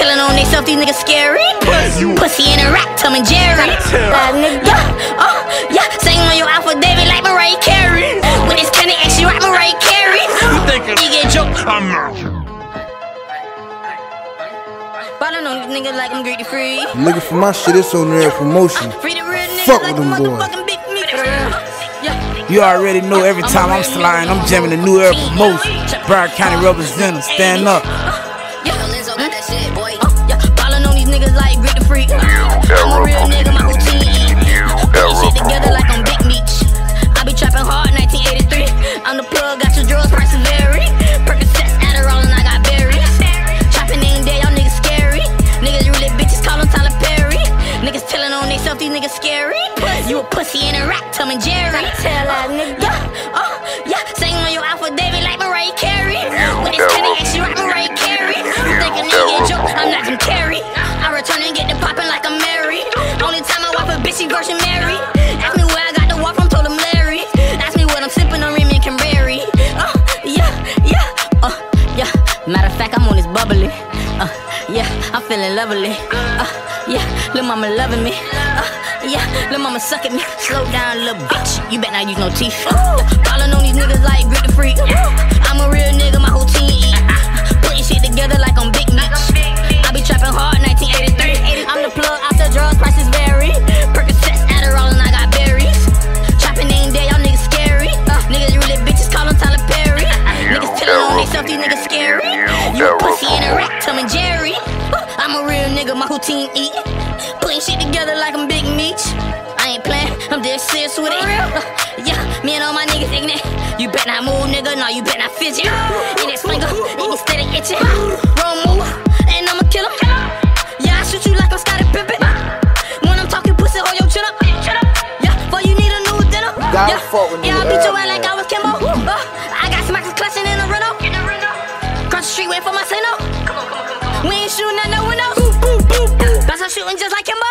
telling on themselves, these niggas scary. Pussy in a rack, Tom and Jerry. Yeah, singing on your Alpha David like Mariah Carey. When it's kinda ass, you like Mariah Carey. You think you get joked? I'm not. But I know these niggas like I'm greedy free. I'm looking for my shit, it's on there promotion. Fuck with them boys. You already know every time I'm sliding, I'm jamming the new era promotion. Broward County representing, stand up. Ballin' on these niggas like Grit the Freak. I'm a real nigga, my whole team eat. Put this shit together like I'm Big Meech. I be trapping hard, 1983. I'm the plug, got your drugs, prices vary. Percocets, Adderall, and I got berries. Trapping ain't dead, y'all niggas scary. Niggas really bitches, call them Tyler Perry. Niggas telling on themselves, these niggas scary. You a pussy in a rack, Tom and Jerry. Tell that nigga. Yeah, singing on your Alpha David like Mariah Carey. When it's kinda ass, you like Mariah Carey. You think a nigga get joke, I'm not Jim Carrey. I return and get the poppin' like I'm Mary. Only time I wipe a bitch, she Virgin Mary. Ask me where I got the walk from, told him Larry. Ask me what I'm sippin' on Remy and Cranberry. Yeah. Matter of fact, I'm on this bubbly. Yeah, I'm feeling lovely. Yeah, lil' mama loving me. Yeah, lil' mama suck at me. Slow down, little bitch. You bet not use no teeth. Ballin' on these niggas like Grit the Freak. I'm a real nigga, my whole team eat. Putting shit together like I'm Big Meech. I be trapping hard, 1983. I'm the plug, out the drugs, prices vary. Percocets, Adderall, and I got berries. Trapping ain't dead, y'all niggas scary. Niggas really bitches, call them Tyler Perry. Niggas telling on themselves, these niggas scary. You a pussy in a rack, Tom and Jerry. I'm a real nigga, my whole team eat. Putting shit together like I'm Big Meech. I ain't playing, I'm dead serious with it. Yeah, me and all my niggas ignorant. You bet not move, nigga, no, you bet not fidget. In that finger, and you steady itching. Wrong move, and I'ma kill him. Yeah, I shoot you like I'm Scottie Pippen. When I'm talking pussy, hold your chin up. Yeah, for you need a new dinner. Yeah, I beat your ass like I was Kimbo. I got smacks clutching in a Renault. Cross the street, wait for my signal. We ain't shooting at no windows. That's how shooting just like Kimbo.